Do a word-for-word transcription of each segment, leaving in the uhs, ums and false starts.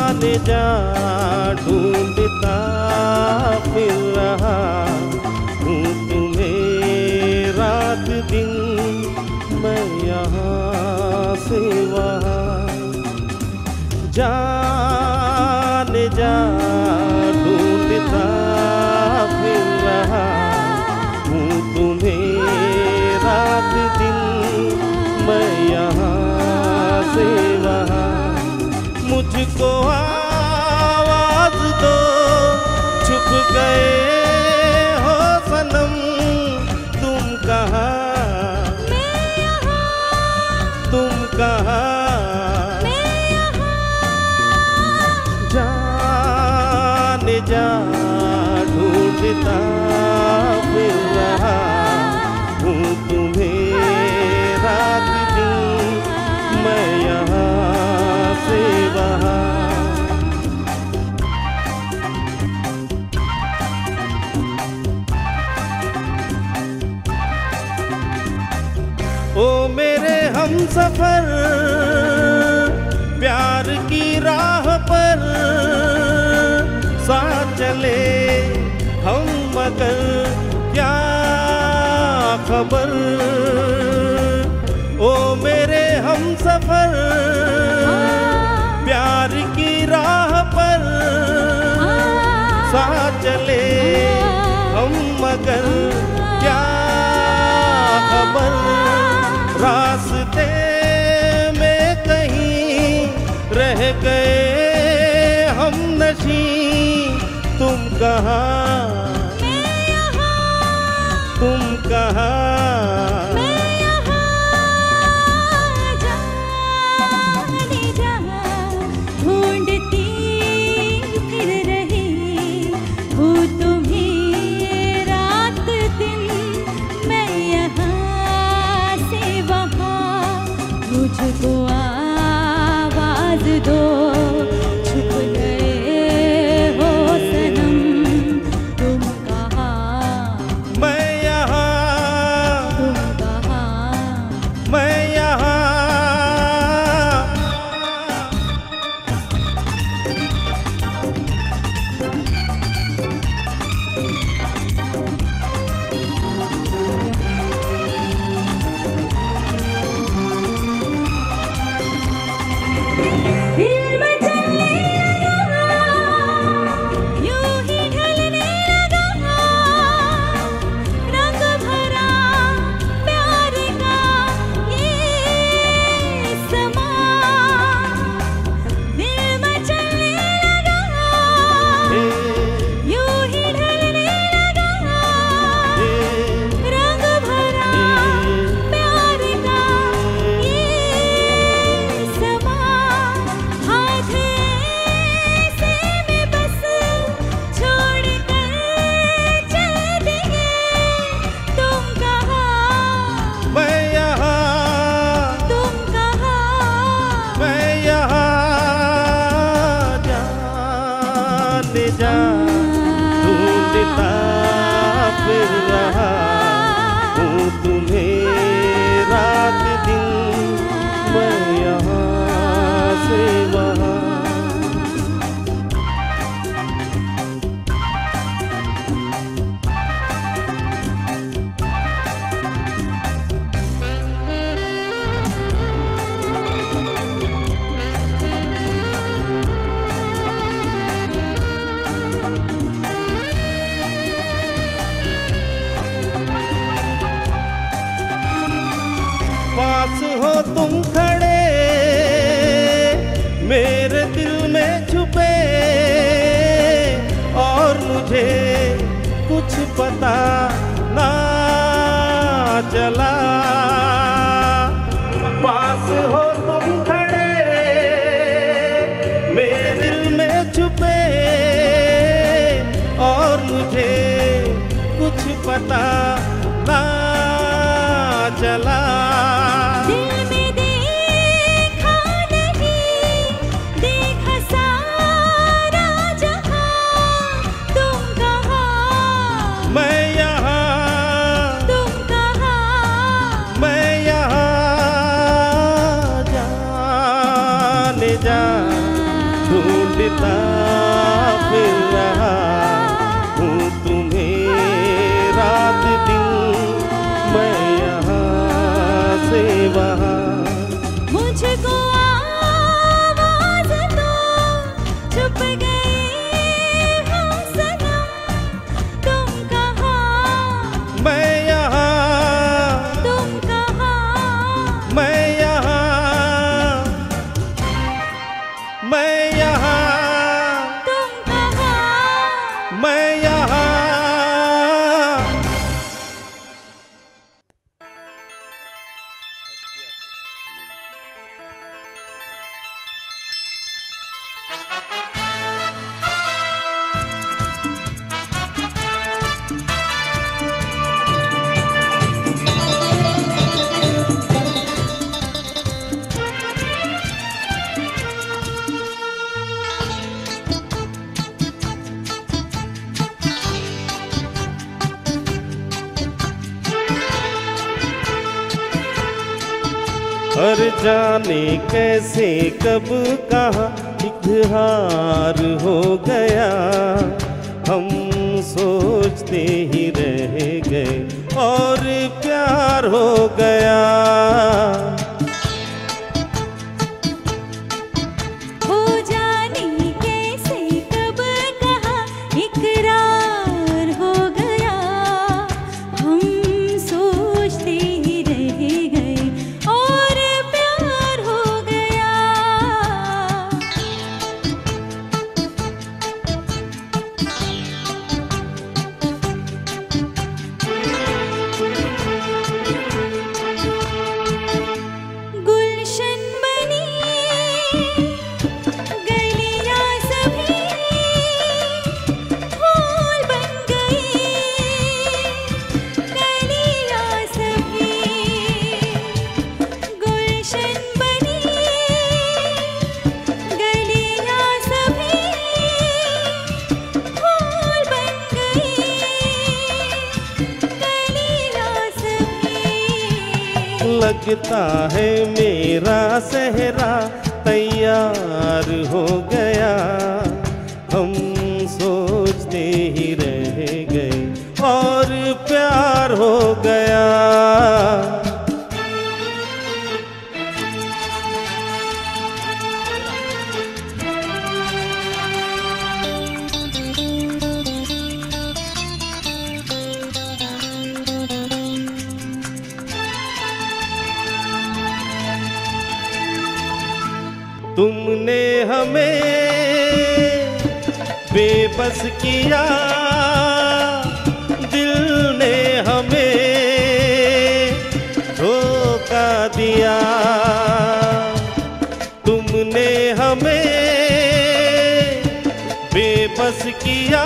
जाने जा ढूंढता फिर रहा हूँ तुम्हें रात दिन, मैं यहाँ से वहाँ जाने जा ढूंढता फिर रहा हूँ तुम्हें रात दिन, मैं यहाँ से वहाँ। मुझको आवाज दो, छुप गए हो सनम, तुम कहाँ, तुम कहाँ, जाने जा ढूंढता फिर रहा हूँ तुम्हें रात दिन, मैं यहाँ से वहाँ। ओ मेरे हमसफर प्यार की राह पर साथ चले हम, मगर क्या खबर। ओ मेरे हमसफर प्यार की राह पर साथ चले हम, मगर क्या खबर। रास्ते में कहीं रह गए हम नशी, तुम कहाँ, तुम कहाँ, जाने जा ढूंढती फिर रही हूँ तुम्हें रात दिन, मैं यहाँ से वहाँ। मुझको आवाज दो, छुप गए हो सनम, तुम कहाँ, मैं यहाँ, तुम कहाँ, मैं यहाँ। दिल में चलने लगा, यूं ही ढलने लगा, रंग भरा प्यार का ये समा। दिल में चलने लगा, यूं ही ढलने लगा, रंग भरा प्यार का ये समा। हाथ ऐसे में बस छोड़ कर चल दिए, तुम कहाँ, मैं यहाँ, तुम कहाँ, मैं यहाँ। जाने जा ढूंढता फिर रहा हूँ तुम्हें रात दिन, मैं यहाँ से वहाँ। पास हो तुम खड़े, मेरे दिल में छुपे, और मुझे कुछ पता ना चला। पास हो तुम खड़े, मेरे दिल में छुपे, और मुझे कुछ पता ना चला। दिल में देखा नहीं, देखा सारा जहां, तुम कहाँ, मैं यहाँ, तुम कहाँ, मैं यहाँ। जाने जा ढूंढ चलता फिर रहा हूँ तुम्हें रात दिन, मैं यहाँ से वहाँ। मुझको आवाज़ दो, चुप गए हम सनम, तुम कहाँ, मैं यहाँ, तुम कहाँ, मैं यहाँ, मैं यहाँ, तुम कहाँ। मैं यहाँ। हर जाने कैसे कब कहाँ इकरार हो गया, हम सोचते ही रह गए और प्यार हो गया। हो जाने कैसे कब कहाँ इकरार हो गया, हम सोचते ही रह गए और प्यार हो गया। गुलशन बनी गलियां सभी फूल बन गई, गलियां सभी गुलशन बनी, गलियां सभी फूल बन गई, गलियां सभी। लगता है मेरा सहरा तैयार हो गया, हम सोचते ही रह गए और प्यार हो गया। तुमने हमें बेबस किया, दिल ने हमें धोखा दिया। तुमने हमें बेबस किया,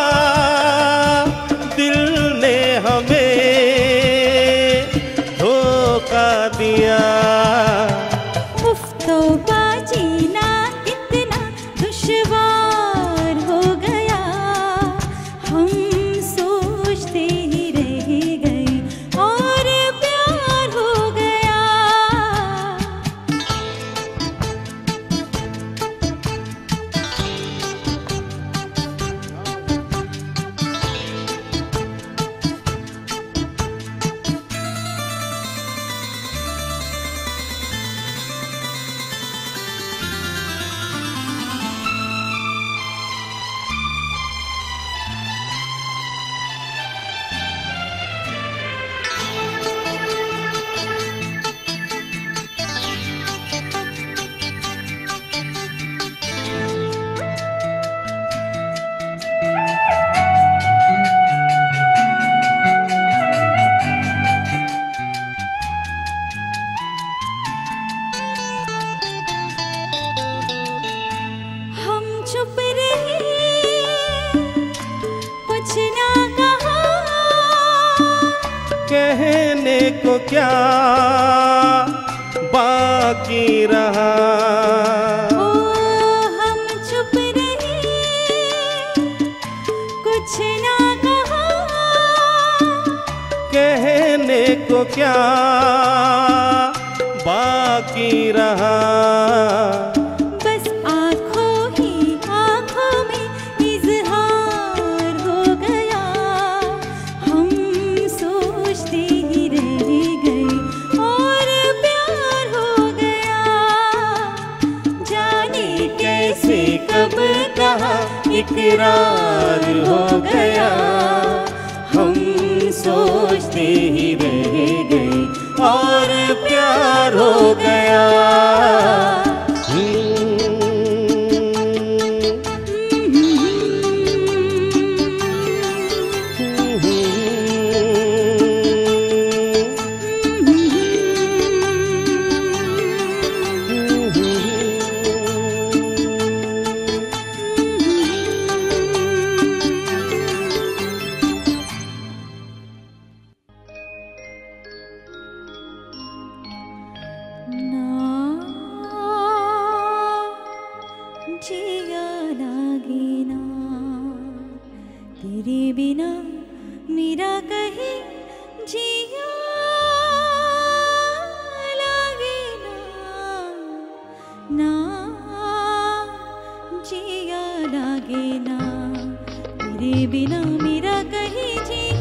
दिल ने हमें धोखा दिया। उफ तौबा जीना कितना दुश्वार हो गया, हम सोचते ही रह गए और प्यार हो गया। कहने को क्या बाकी रहा। ओ हम चुप रहे, कुछ ना कहा। कहने को क्या बाकी रहा। बस आँखों ही इकरार हो गया, हम सोचते ही रह गए और प्यार हो गया। जिया लागे ना तेरे बिना मेरा कहीं जिया लागे ना, ना जिया लागे ना तेरे बिना मेरा कहीं जिया